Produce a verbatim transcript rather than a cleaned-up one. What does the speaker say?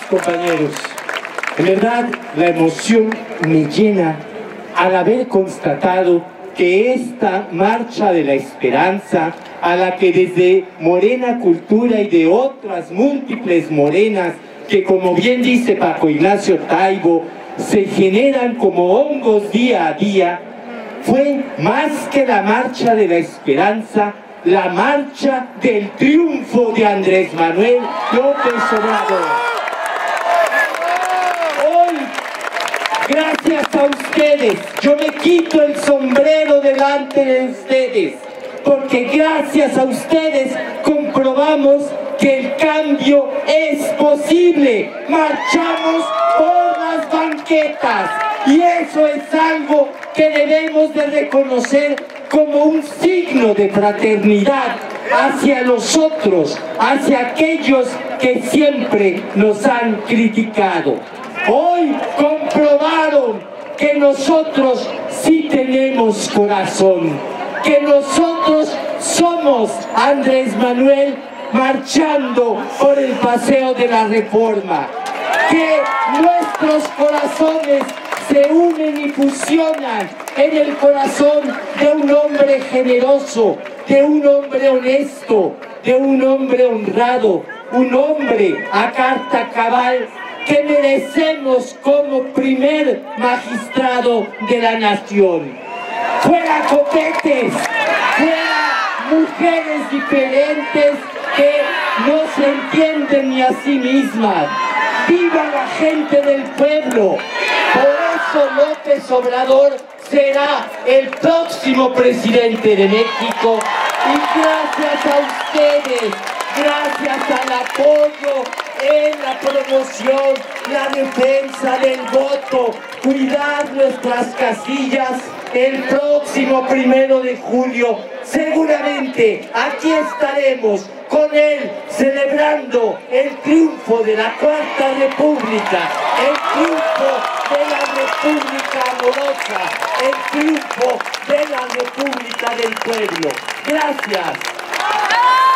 compañeros. En verdad, la emoción me llena al haber constatado que esta marcha de la esperanza, a la que desde Morena Cultura y de otras múltiples morenas, que como bien dice Paco Ignacio Taibo, se generan como hongos día a día, fue más que la marcha de la esperanza, la marcha del triunfo de Andrés Manuel López Obrador. Gracias a ustedes, yo me quito el sombrero delante de ustedes, porque gracias a ustedes comprobamos que el cambio es posible. Marchamos por las banquetas y eso es algo que debemos de reconocer como un signo de fraternidad hacia los otros, hacia aquellos que siempre nos han criticado. Hoy comprobaron que nosotros sí tenemos corazón, que nosotros somos Andrés Manuel marchando por el Paseo de la Reforma, que nuestros corazones se unen y fusionan en el corazón de un hombre generoso, de un hombre honesto, de un hombre honrado, un hombre a carta cabal, que merecemos como primer magistrado de la nación. Fuera copetes, fuera mujeres diferentes que no se entienden ni a sí mismas. ¡Viva la gente del pueblo! Por eso López Obrador será el próximo presidente de México y gracias a ustedes, gracias al apoyo en la promoción, la defensa del voto, cuidar nuestras casillas, el próximo primero de julio, seguramente aquí estaremos con él celebrando el triunfo de la Cuarta República, el triunfo de la República amorosa, el triunfo de la República del pueblo. Gracias.